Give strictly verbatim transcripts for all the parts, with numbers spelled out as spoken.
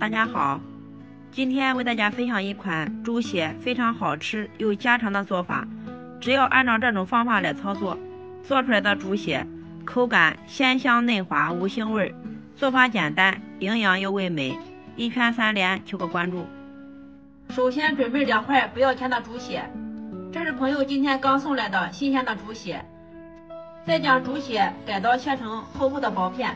大家好，今天为大家分享一款猪血非常好吃又家常的做法。只要按照这种方法来操作，做出来的猪血口感鲜香嫩滑无腥味，做法简单，营养又味美。一拳三连，求个关注。首先准备两块不要钱的猪血，这是朋友今天刚送来的新鲜的猪血。再将猪血改刀切成厚厚的薄片，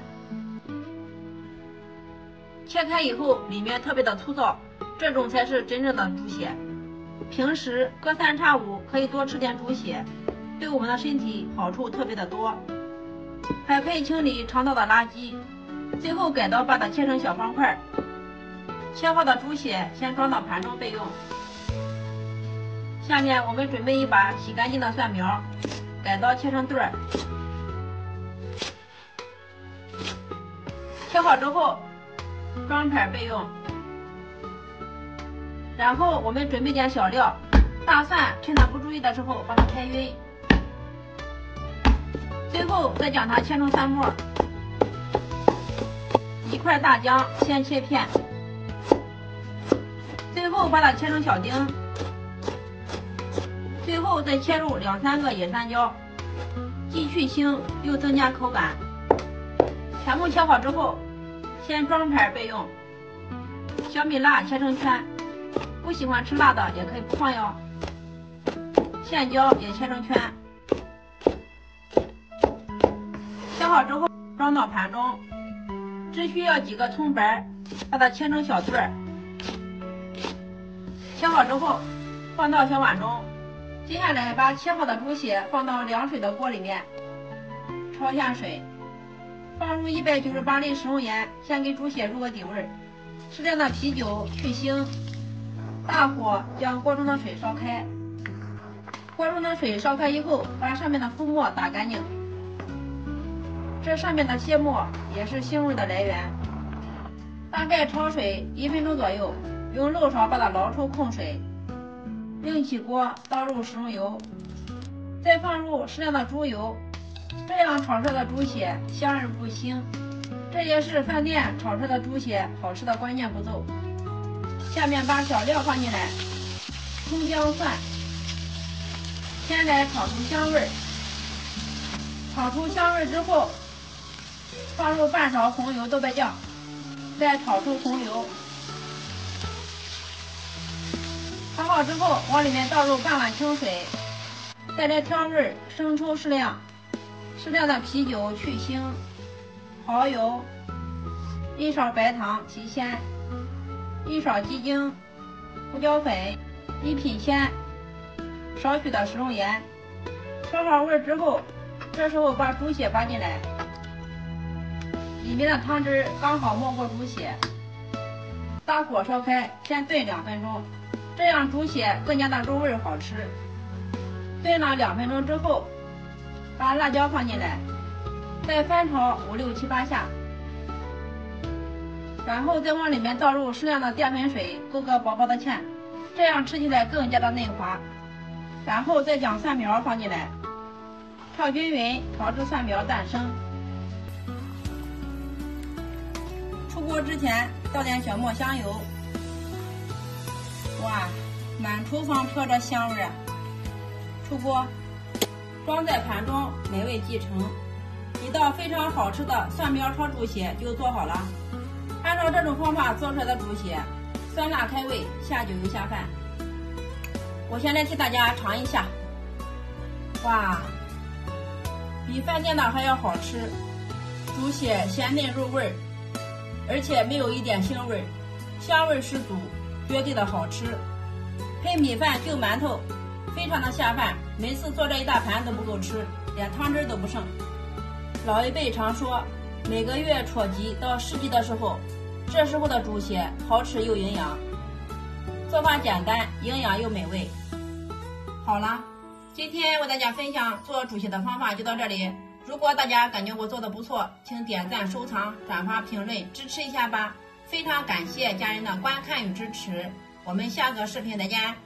切开以后里面特别的粗糙，这种才是真正的猪血。平时隔三差五可以多吃点猪血，对我们的身体好处特别的多，还可以清理肠道的垃圾。最后改刀把它切成小方块，切好的猪血先装到盘中备用。下面我们准备一把洗干净的蒜苗，改刀切成段儿，切好之后装盘备用。然后我们准备点小料，大蒜趁它不注意的时候把它拍匀，最后再将它切成蒜末。一块大姜先切片，最后把它切成小丁，最后再切入两三个野山椒，既去腥又增加口感。全部切好之后先装盘备用。小米辣切成圈，不喜欢吃辣的也可以不放哟。线椒也切成圈，切好之后装到盘中，只需要几个葱白，把它切成小段儿。切好之后放到小碗中，接下来把切好的猪血放到凉水的锅里面，焯下水，放入一百九十八粒食用盐，先给猪血入个底味。适量的啤酒去腥，大火将锅中的水烧开。锅中的水烧开以后，把上面的浮沫打干净，这上面的芥末也是腥味的来源。大概焯水一分钟左右，用漏勺把它捞出空水。另起锅倒入食用油，再放入适量的猪油，这样炒出来的猪血香而不腥，这也是饭店炒出来的猪血好吃的关键步骤。下面把小料放进来，葱姜蒜，先来炒出香味，炒出香味之后，放入半勺红油豆瓣酱，再炒出红油。炒好之后往里面倒入半碗清水，再来调味，生抽适量，适量的啤酒去腥，蚝油，一勺白糖提鲜，一勺鸡精，胡椒粉，一品鲜，少许的食用盐。调好味之后，这时候把猪血放进来，里面的汤汁刚好没过猪血，大火烧开，先炖两分钟，这样猪血更加的入味好吃。炖了两分钟之后，把辣椒放进来，再翻炒五六七八下，然后再往里面倒入适量的淀粉水，勾个薄薄的芡，这样吃起来更加的嫩滑。然后再将蒜苗放进来，炒均匀，炒至蒜苗淡生。出锅之前倒点小磨香油，哇，满厨房飘着香味啊！出锅，装在盘中，美味继承。一道非常好吃的蒜苗炒猪血就做好了。按照这种方法做出来的猪血，酸辣开胃，下酒又下饭。我先来替大家尝一下，哇，比饭店的还要好吃。猪血鲜嫩入味，而且没有一点腥味，香味十足，绝对的好吃。配米饭就馒头，非常的下饭，每次做这一大盘都不够吃，连汤汁都不剩。老一辈常说，每个月初几到十几的时候，这时候的猪血好吃又营养，做法简单，营养又美味。好了，今天为大家分享做猪血的方法就到这里。如果大家感觉我做的不错，请点赞、收藏、转发、评论，支持一下吧。非常感谢家人的观看与支持，我们下个视频再见。